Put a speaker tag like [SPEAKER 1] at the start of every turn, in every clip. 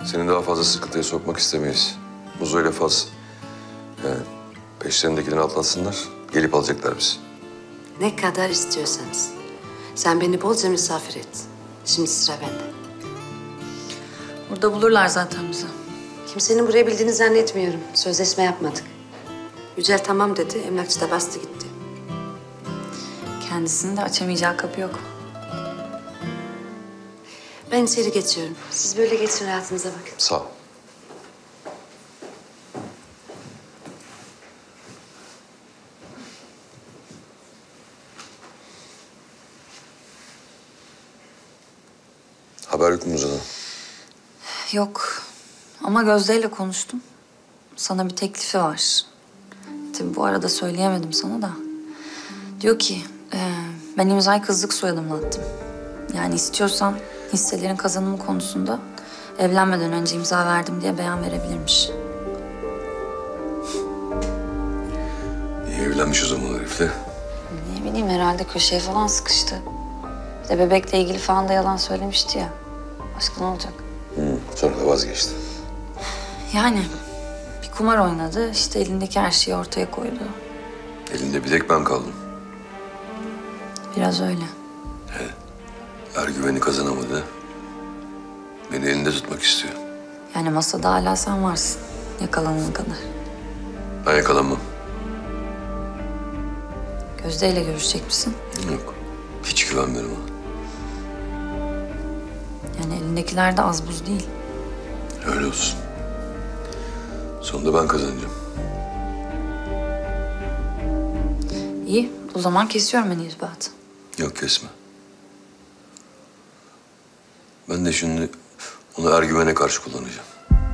[SPEAKER 1] Seni daha fazla sıkıntıya sokmak istemeyiz. Muzo ile Faz. Yani peşlerindekilerini atlatsınlar. Gelip alacaklar bizi.
[SPEAKER 2] Ne kadar istiyorsanız. Sen beni bolca misafir et. Şimdi sıra bende.
[SPEAKER 3] Burada bulurlar zaten bizi.
[SPEAKER 2] Kimsenin buraya bildiğini zannetmiyorum. Sözleşme yapmadık. Yücel tamam dedi, emlakçı da bastı gitti.
[SPEAKER 3] Kendisinin de açamayacağı kapı yok.
[SPEAKER 2] Ben içeri geçiyorum. Siz böyle geçin, rahatınıza bakın.
[SPEAKER 1] Sağ ol. Haber yok mu Muzo'dan?
[SPEAKER 3] Yok. Ama Gözde'yle konuştum. Sana bir teklifi var. Tabii bu arada söyleyemedim sana da. Diyor ki, ben imzayı kızlık soyadımla attım. Yani istiyorsan hisselerin kazanımı konusunda evlenmeden önce imza verdim diye beyan verebilirmiş.
[SPEAKER 1] İyi evlenmiş o zaman herifle.
[SPEAKER 3] Ne bileyim, herhalde köşeye falan sıkıştı. Bir de bebekle ilgili falan da yalan söylemişti ya. Başka ne olacak?
[SPEAKER 1] Sonra da vazgeçti.
[SPEAKER 3] Yani bir kumar oynadı, işte elindeki her şeyi ortaya koydu.
[SPEAKER 1] Elinde bir tek ben kaldım.
[SPEAKER 3] Biraz öyle.
[SPEAKER 1] Ergüveni kazanamadı. Beni elinde tutmak istiyor.
[SPEAKER 3] Yani masada hala sen varsın, yakalanana kadar.
[SPEAKER 1] Ben yakalanmam.
[SPEAKER 3] Gözde'yle görüşecek misin?
[SPEAKER 1] Yok. Hiç güvenmiyorum ona.
[SPEAKER 3] Yani elindekiler de az buz değil.
[SPEAKER 1] Öyle olsun. Sonunda ben kazanacağım.
[SPEAKER 3] İyi, o zaman kesiyorum ben irtibatı.
[SPEAKER 1] Yok kesme. Ben de şimdi onu ergüvene karşı kullanacağım.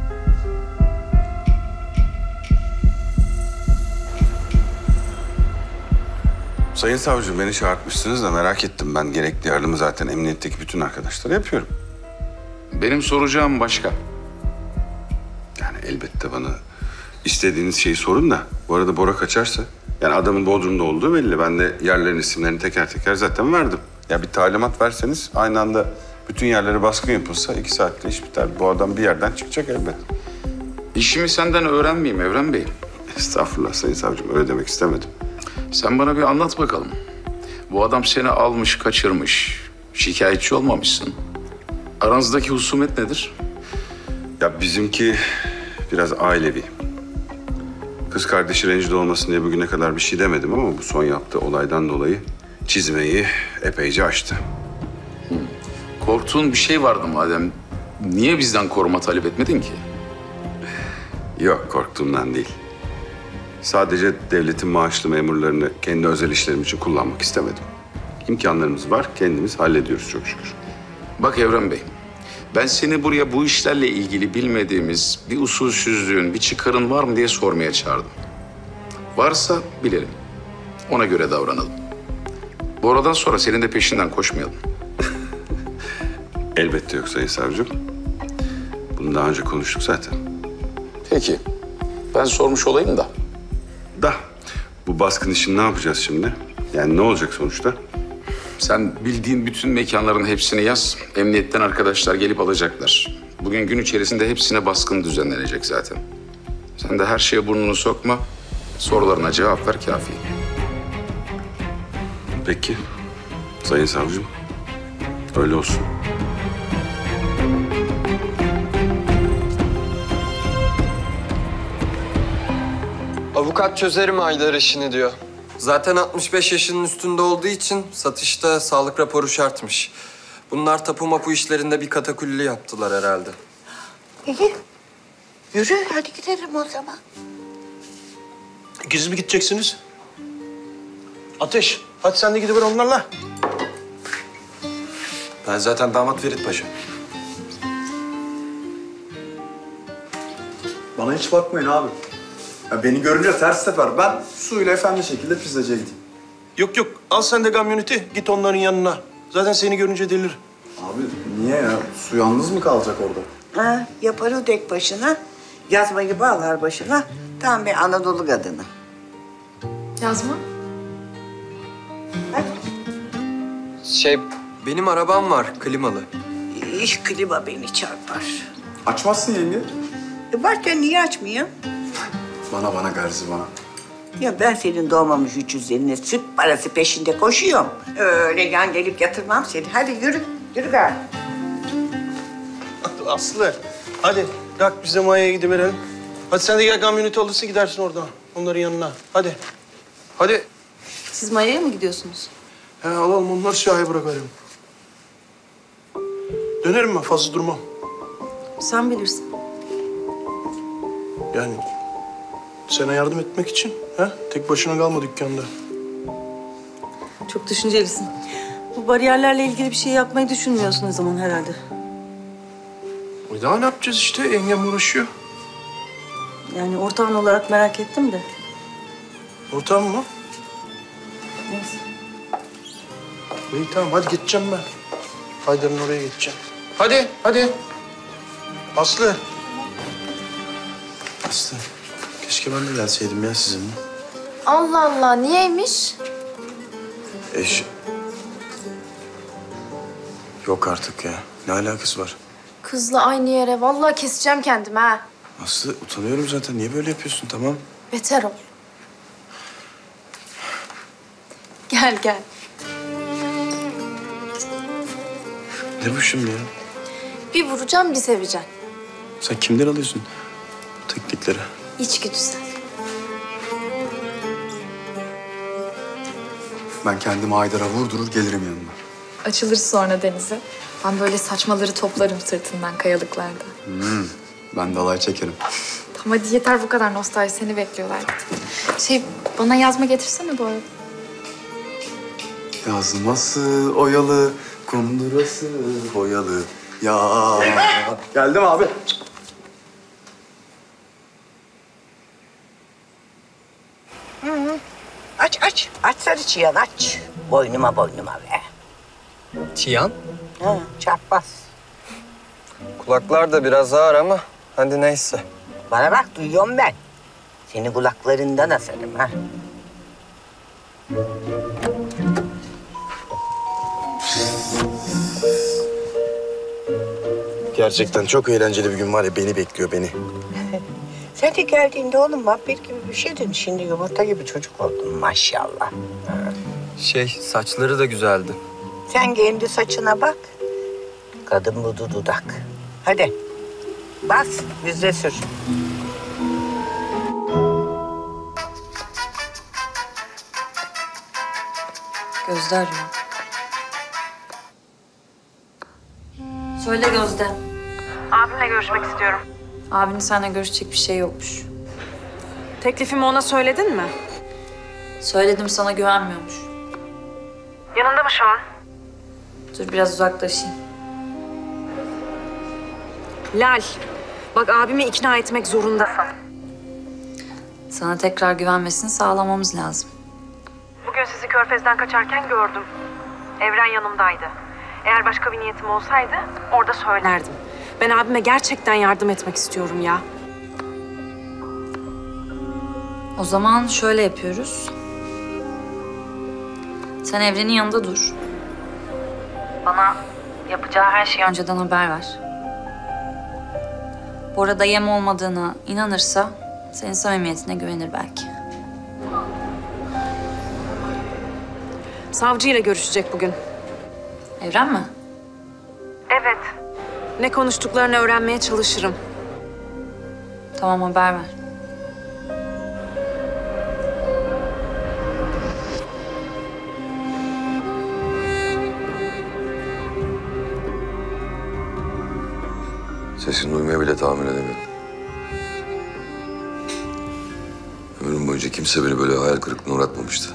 [SPEAKER 4] Sayın savcı, beni çağırtmışsınız da merak ettim. Ben gerekli yardımı zaten emniyetteki bütün arkadaşlara yapıyorum.
[SPEAKER 5] Benim soracağım başka.
[SPEAKER 4] Yani elbette bana istediğiniz şeyi sorun da. Bu arada Bora kaçarsa, yani adamın Bodrum'da olduğu belli. Ben de yerlerin isimlerini teker teker zaten verdim. Ya bir talimat verseniz aynı anda bütün yerlere baskın yapılsa 2 saatte iş biter. Bu adam bir yerden çıkacak elbet.
[SPEAKER 5] İşimi senden öğrenmeyeyim Evren Bey.
[SPEAKER 4] Estağfurullah sayın savcım, öyle demek istemedim.
[SPEAKER 5] Sen bana bir anlat bakalım. Bu adam seni almış, kaçırmış. Şikayetçi olmamışsın. Aranızdaki husumet nedir?
[SPEAKER 4] Ya bizimki biraz ailevi. Kız kardeşi rencide olmasın diye bugüne kadar bir şey demedim ama bu son yaptığı olaydan dolayı çizmeyi epeyce aştı.
[SPEAKER 5] Korktuğun bir şey vardı madem. Niye bizden koruma talep etmedin ki?
[SPEAKER 4] Yok, korktuğumdan değil. Sadece devletin maaşlı memurlarını kendi özel işlerim için kullanmak istemedim. İmkanlarımız var, kendimiz hallediyoruz çok şükür.
[SPEAKER 5] Bak Evren Bey, ben seni buraya bu işlerle ilgili bilmediğimiz bir usulsüzlüğün, bir çıkarın var mı diye sormaya çağırdım. Varsa bilelim. Ona göre davranalım. Bu aradan sonra senin de peşinden koşmayalım.
[SPEAKER 4] Elbette yok sayın savcım. Bunu daha önce konuştuk zaten.
[SPEAKER 5] Peki, ben sormuş olayım da.
[SPEAKER 4] Da bu baskın işini ne yapacağız şimdi? Yani ne olacak sonuçta?
[SPEAKER 5] Sen bildiğin bütün mekanların hepsini yaz. Emniyetten arkadaşlar gelip alacaklar. Bugün gün içerisinde hepsine baskın düzenlenecek zaten. Sen de her şeye burnunu sokma. Sorularına cevap ver kafi.
[SPEAKER 4] Peki sayın savcım, öyle olsun.
[SPEAKER 6] Avukat çözerim Aydar işini diyor. Zaten 65 yaşının üstünde olduğu için satışta sağlık raporu şartmış. Bunlar tapu mapu işlerinde bir katakulli yaptılar herhalde.
[SPEAKER 7] İyi. Yürü hadi gidelim o zaman.
[SPEAKER 8] İkiniz mi gideceksiniz? Ateş, hadi sen de gidiver onlarla. Ben zaten damat Ferit Paşa.
[SPEAKER 9] Bana hiç bakmayın abi. Ya beni görünce ters teper. Ben suyla efendi şekilde pizzacıya gideyim.
[SPEAKER 8] Yok yok, al sen de kamyoneti, git onların yanına. Zaten seni görünce delir.
[SPEAKER 9] Abi niye ya? Su yalnız mı kalacak orada?
[SPEAKER 7] Ha, yapar o tek başına. Yazmayı bağlar başına. Tam bir Anadolu kadını.
[SPEAKER 3] Yazma.
[SPEAKER 6] Benim arabam var klimalı.
[SPEAKER 7] İş klima beni çarpar.
[SPEAKER 9] Açmazsın yenge.
[SPEAKER 7] Varken niye açmayayım?
[SPEAKER 9] Bana Garzi bana.
[SPEAKER 7] Ya ben senin doğmamış 350'ine süt parası peşinde koşuyorum. Öyle yan gelip yatırmam seni. Hadi yürü, yürü gari.
[SPEAKER 8] Aslı, hadi kalk biz de Maya'ya gidiverelim. Hadi sen de gel kamyoneti alırsın gidersin oradan. Onların yanına. Hadi. Hadi.
[SPEAKER 3] Siz Maya'ya mı gidiyorsunuz?
[SPEAKER 8] He alalım onları siyahya bırakalım. Dönerim ben fazla durmam.
[SPEAKER 3] Sen bilirsin.
[SPEAKER 8] Yani sana yardım etmek için. He? Tek başına kalma dükkanda.
[SPEAKER 10] Çok düşüncelisin. Bu bariyerlerle ilgili bir şey yapmayı düşünmüyorsun o zaman herhalde.
[SPEAKER 8] Daha ne yapacağız işte? Yengem uğraşıyor.
[SPEAKER 10] Yani ortağın olarak merak ettim de.
[SPEAKER 8] Ortağım mı?
[SPEAKER 10] Neyse.
[SPEAKER 8] İyi tamam hadi gideceğim ben. Haydar'ın oraya geçeceğim. Hadi, hadi. Aslı. Aslı, keşke ben de gelseydim ya sizinle.
[SPEAKER 11] Allah Allah, niyeymiş?
[SPEAKER 9] Yok artık ya. Ne alakası var?
[SPEAKER 11] Kızla aynı yere. Vallahi keseceğim kendimi ha.
[SPEAKER 9] Aslı utanıyorum zaten. Niye böyle yapıyorsun tamam?
[SPEAKER 11] Beter ol. Gel gel.
[SPEAKER 9] Ne bu şimdi ya?
[SPEAKER 11] Bir vuracağım, bir seveceğim.
[SPEAKER 9] Sen kimden alıyorsun bu teknikleri?
[SPEAKER 11] İçgüdüsel.
[SPEAKER 9] Ben kendimi Haydar'a vurdurur gelirim yanına.
[SPEAKER 12] Açılır sonra denize. Ben böyle saçmaları toplarım sırtından kayalıklarda.
[SPEAKER 9] Ben de alay çekerim.
[SPEAKER 12] Tamam hadi yeter bu kadar nostalji. Seni bekliyorlar. Bana yazma getirsene bu arada.
[SPEAKER 9] Yazması oyalı, kundurası boyalı. Ya. Geldim abi.
[SPEAKER 7] Aç, aç. Aç sarı çıyan, aç. Boynuma be.
[SPEAKER 6] Tiyan?
[SPEAKER 7] Ha, çarpmaz.
[SPEAKER 6] Kulaklar da biraz ağır ama hadi neyse.
[SPEAKER 7] Bana bak, duyuyorum ben. Seni kulaklarından asarım ha.
[SPEAKER 9] Gerçekten çok eğlenceli bir gün var ya beni bekliyor beni.
[SPEAKER 7] Sen de geldiğinde oğlum vampir gibi bir şeydin. Şimdi yumurta gibi çocuk oldun maşallah.
[SPEAKER 6] Saçları da güzeldi.
[SPEAKER 7] Sen kendi saçına bak. Kadın budu dudak. Hadi bas, yüzde sür.
[SPEAKER 3] Gözde arıyor. Söyle Gözde.
[SPEAKER 10] Abimle görüşmek istiyorum.
[SPEAKER 3] Abinin seninle görüşecek bir şey yokmuş.
[SPEAKER 10] Teklifimi ona söyledin mi?
[SPEAKER 3] Söyledim sana güvenmiyormuş.
[SPEAKER 10] Yanında mı şu an?
[SPEAKER 3] Dur biraz uzaklaşayım.
[SPEAKER 10] Lal, bak abimi ikna etmek zorundasın.
[SPEAKER 3] Sana tekrar güvenmesini sağlamamız lazım.
[SPEAKER 10] Bugün sizi Körfez'den kaçarken gördüm. Evren yanımdaydı. Eğer başka bir niyetim olsaydı orada söylerdim. Ben abime gerçekten yardım etmek istiyorum ya.
[SPEAKER 3] O zaman şöyle yapıyoruz. Sen Evren'in yanında dur. Bana yapacağı her şeyi önceden haber ver. Bora da yem olmadığına inanırsa senin samimiyetine güvenir belki.
[SPEAKER 10] Savcıyla görüşecek bugün.
[SPEAKER 3] Evren mi?
[SPEAKER 10] Evet. Ne konuştuklarını öğrenmeye çalışırım.
[SPEAKER 3] Tamam haber ver.
[SPEAKER 1] Sesini duymaya bile tahammül edemiyorum. Ömrüm boyunca kimse beni böyle hayal kırıklığına uğratmamıştı.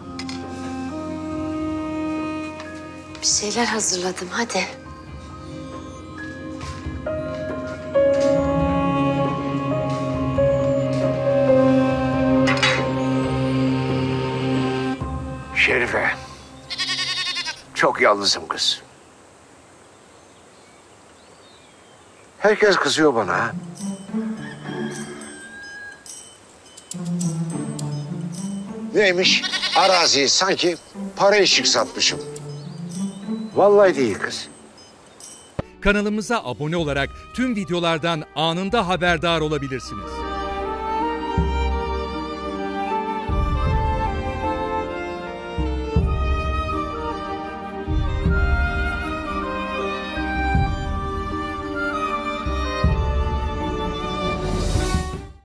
[SPEAKER 2] Bir şeyler hazırladım hadi.
[SPEAKER 13] Şerife. Çok yalnızım kız. Herkes kızıyor bana. Ha? Neymiş? Araziyi sanki para eşik satmışım. Vallahi değil kız.
[SPEAKER 14] kanalımıza abone olarak tüm videolardan anında haberdar olabilirsiniz.